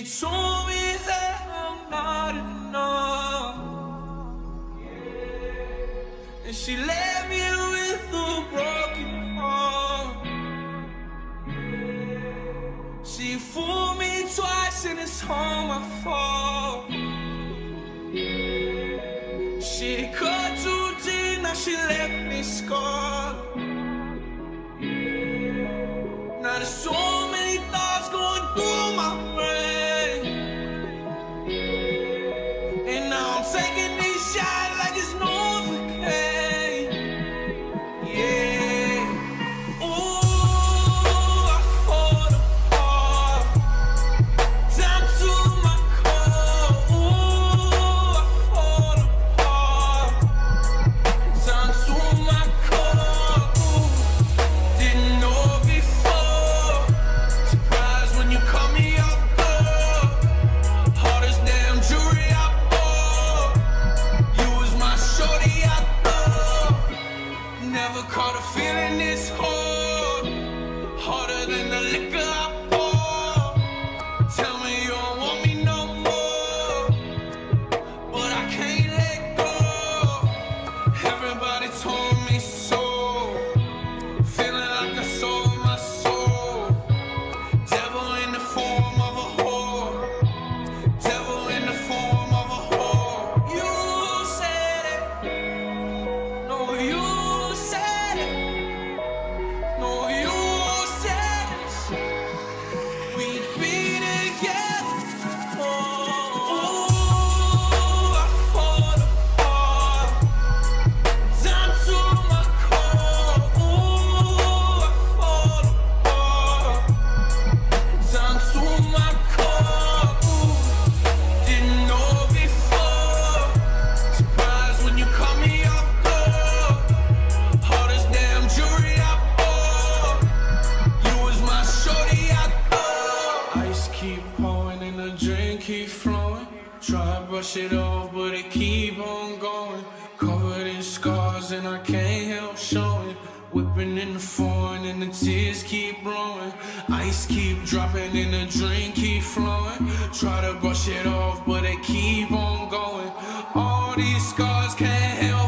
told me that I'm not enough, and she left me with a broken heart. She fooled me twice and it's all my fault. She cut too deep, now she left me scarred. Now there's so many thoughts going through my brain, and now I'm taking these shots like it's Novocaine. Yeah. Ooh, I fall apart. Down to my core. Ooh, I fall apart. Down to my core. Ooh, didn't know before. Surprised when you call me up, girl. Hardest damn jewelry I bought. You was my shorty, I thought. Never caught a feeling this hard. Harder than the liquor I pour. Tell me you don't want me no more, but I can't let go. Everybody told me so. Feeling like I sold my soul. Devil in the form of a whore. Devil in the form of a whore. You said it. No, you said it. No, you said it. We'd be together. Oh, I fall apart. Down to my core. Ooh, I fall apart. Down to my core. Ooh, didn't know before. Surprised when you call me up, girl. Hardest damn jewelry I bought. You was my shorty, I thought. Ice keep pouring and the drink keep flowing. Try to brush it off, but it keep on going. Covered in scars and I can't help showing. Whipping in the foreign and the tears keep blowing. Ice keep dropping and the drink keep flowing. Try to brush it off, but it keep on going. All these scars can't help